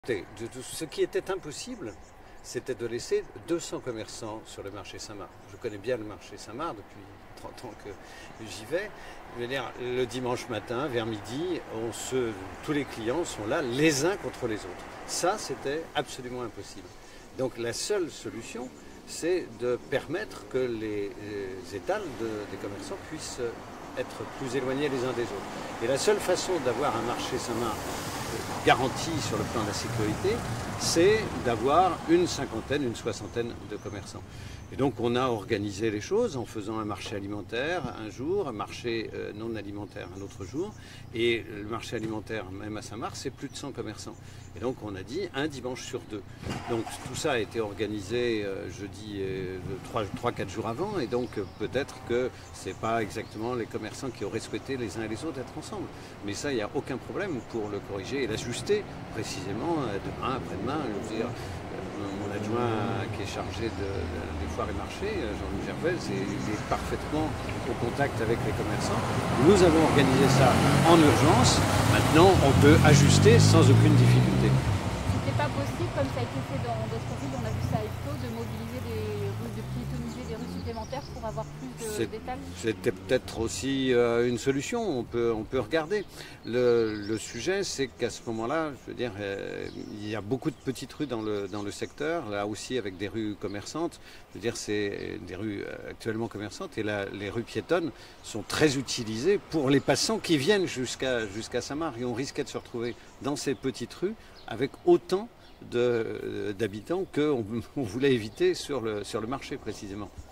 Ce qui était impossible, c'était de laisser 200 commerçants sur le marché Saint-Marc. Je connais bien le marché Saint-Marc depuis 30 ans que j'y vais. Je veux dire, le dimanche matin, vers midi, tous les clients sont là les uns contre les autres. Ça, c'était absolument impossible. Donc la seule solution, c'est de permettre que les étals des commerçants puissent être plus éloignés les uns des autres. Et la seule façon d'avoir un marché Saint-Marc garanti sur le plan de la sécurité, c'est d'avoir une cinquantaine, une soixantaine de commerçants. Et donc on a organisé les choses en faisant un marché alimentaire un jour, un marché non alimentaire un autre jour, et le marché alimentaire, même à Saint-Marc, c'est plus de 100 commerçants. Et donc on a dit un dimanche sur deux. Donc tout ça a été organisé, je dis, 3-4 jours avant, et donc peut-être que ce n'est pas exactement les commerçants qui auraient souhaité les uns et les autres être ensemble. Mais ça, il n'y a aucun problème pour le corriger et l'ajuster précisément demain, après-demain. Je veux dire, mon adjoint qui est chargé des foires et marchés, Jean-Louis Gervais, il est parfaitement au contact avec les commerçants. Nous avons organisé ça en urgence. Maintenant, on peut ajuster sans aucune difficulté. C'était pas possible, comme ça a été fait dans d'autres villes, on a vu ça à Ifto, de mobiliser des rues, de piétoniser des rues supplémentaires pour avoir plus d'étals. C'était peut-être aussi une solution, on peut regarder. Le sujet, c'est qu'à ce moment-là, je veux dire, il y a beaucoup de petites rues dans le secteur, là aussi avec des rues commerçantes. Je veux dire, c'est des rues actuellement commerçantes, et là, les rues piétonnes sont très utilisées pour les passants qui viennent jusqu'à Saint-Marc. Et on risquait de se retrouver dans ces petites rues avec autant d'habitants qu'on voulait éviter sur le marché précisément.